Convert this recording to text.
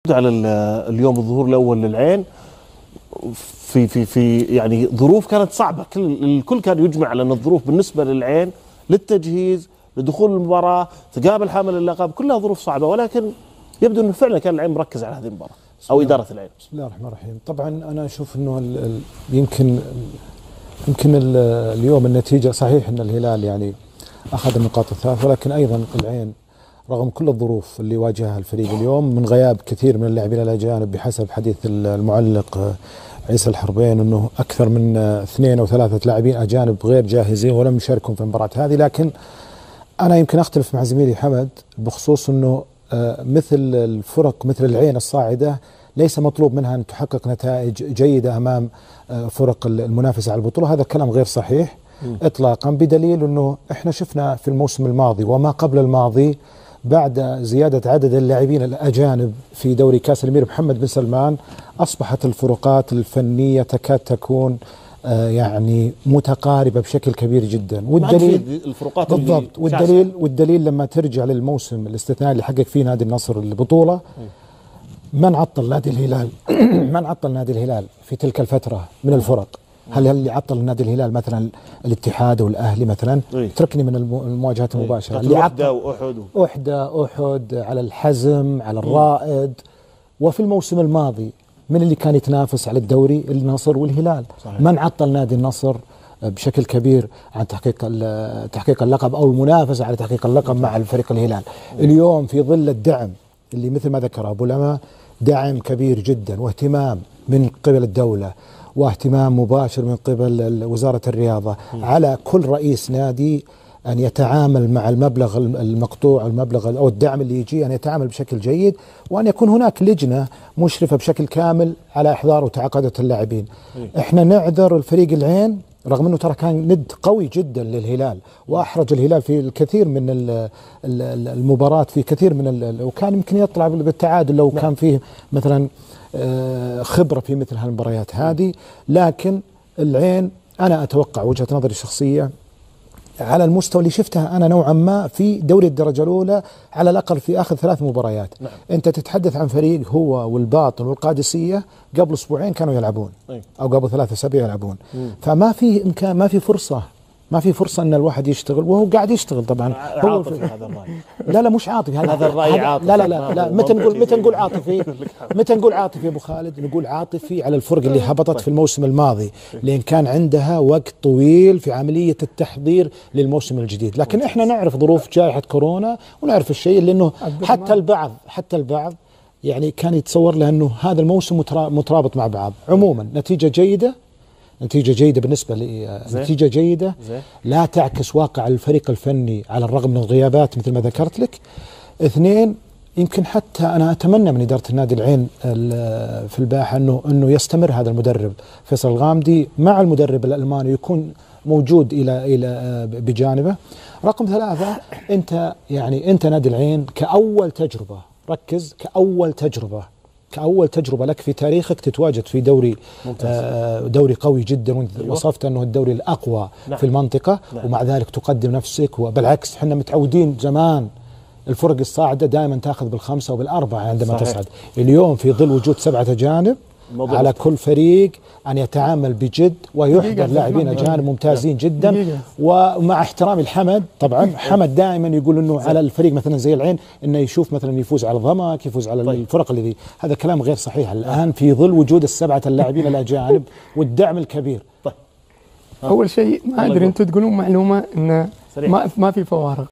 على اليوم الظهور الاول للعين في يعني ظروف كانت صعبه، الكل كان يجمع على ان الظروف بالنسبه للعين للتجهيز لدخول المباراه تقابل حامل اللقب كلها ظروف صعبه، ولكن يبدو انه فعلا كان العين مركز على هذه المباراه او اداره العين. بسم الله الرحمن الرحيم. طبعا انا اشوف انه يمكن اليوم النتيجه صحيح ان الهلال يعني اخذ النقاط الثلاث، ولكن ايضا العين رغم كل الظروف اللي واجهها الفريق اليوم من غياب كثير من اللاعبين الاجانب بحسب حديث المعلق عيسى الحربين انه اكثر من 2 أو 3 لاعبين اجانب غير جاهزين ولم يشاركوا في المباراه هذه، لكن انا يمكن اختلف مع زميلي حمد بخصوص انه مثل الفرق مثل العين الصاعده ليس مطلوب منها ان تحقق نتائج جيده امام فرق المنافسه على البطوله، هذا الكلام غير صحيح اطلاقا، بدليل انه احنا شفنا في الموسم الماضي وما قبل الماضي بعد زيادة عدد اللاعبين الأجانب في دوري كأس الأمير محمد بن سلمان أصبحت الفروقات الفنية تكاد تكون يعني متقاربة بشكل كبير جدا، والدليل الفروقات بالضبط، والدليل لما ترجع للموسم الاستثنائي اللي حقق فيه نادي النصر البطولة، من عطل نادي الهلال من عطل نادي الهلال في تلك الفترة من الفرق؟ هل اللي عطل نادي الهلال مثلا الاتحاد والاهلي مثلا؟ تركني من المواجهات المباشره اللي عطل احد على الحزم على الرائد. وفي الموسم الماضي من اللي كان يتنافس على الدوري؟ النصر والهلال. صحيح. من عطل نادي النصر بشكل كبير عن تحقيق اللقب او المنافسه على تحقيق اللقب مع الفريق الهلال. اليوم في ظل الدعم اللي مثل ما ذكر ابو لما، دعم كبير جدا واهتمام من قبل الدوله واهتمام مباشر من قبل وزارة الرياضة على كل رئيس نادي أن يتعامل مع المبلغ المقطوع، المبلغ أو الدعم اللي يجي، أن يتعامل بشكل جيد، وأن يكون هناك لجنة مشرفة بشكل كامل على إحضار وتعاقدة اللاعبين. إحنا نعذر الفريق العين رغم أنه ترى كان ند قوي جدا للهلال، وأحرج الهلال في الكثير من المباراة، في كثير من وكان يمكن يطلع بالتعادل لو كان فيه مثلا خبرة في مثل هالمباريات هذه. لكن العين أنا أتوقع وجهة نظري الشخصية على المستوى اللي شفتها أنا نوعا ما في دوري الدرجة الأولى على الأقل في آخر 3 مباريات. أنت تتحدث عن فريق هو والباطن والقادسية قبل أسبوعين كانوا يلعبون أو قبل 3 أسابيع يلعبون، فما في إمكان، ما في فرصة أن الواحد يشتغل وهو قاعد يشتغل. طبعا هو هذا الرأي لا مش عاطفي، هذا الرأي عاطفي. لا متى نقول عاطفي؟ متى نقول عاطفي ابو خالد؟ نقول عاطفي على الفرق اللي هبطت في الموسم الماضي، لان كان عندها وقت طويل في عملية التحضير للموسم الجديد، لكن احنا نعرف ظروف جائحة كورونا ونعرف الشيء، لانه حتى البعض يعني كان يتصور له انه هذا الموسم مترابط مع بعض. عموما نتيجة جيدة بالنسبة لي، نتيجة جيدة لا تعكس واقع الفريق الفني على الرغم من الغيابات مثل ما ذكرت لك. 2 يمكن حتى أنا أتمنى من إدارة النادي العين في الباحة أنه يستمر هذا المدرب فيصل الغامدي مع المدرب الألماني يكون موجود إلى بجانبه. رقم 3 أنت نادي العين كأول تجربة، ركز، كأول تجربة لك في تاريخك تتواجد في دوري قوي جدا، وصفت أنه الدوري الأقوى في المنطقة، ومع ذلك تقدم نفسك. وبالعكس احنا متعودين زمان الفرق الصاعدة دائما تأخذ بال5 وبال4 عندما تصعد. اليوم في ظل وجود 7 أجانب على كل فريق أن يتعامل بجد ويحضر لاعبين أجانب ممتازين جدا. ومع احترامي لحمد، طبعا حمد دائما يقول أنه على الفريق مثلا زي العين أنه يشوف مثلا يفوز على ضمك، يفوز على الفرق اللي ذي، هذا كلام غير صحيح الآن في ظل وجود ال7 اللاعبين الأجانب والدعم الكبير. أول شيء ما أدري أنتم تقولون معلومة أن ما في فوارق،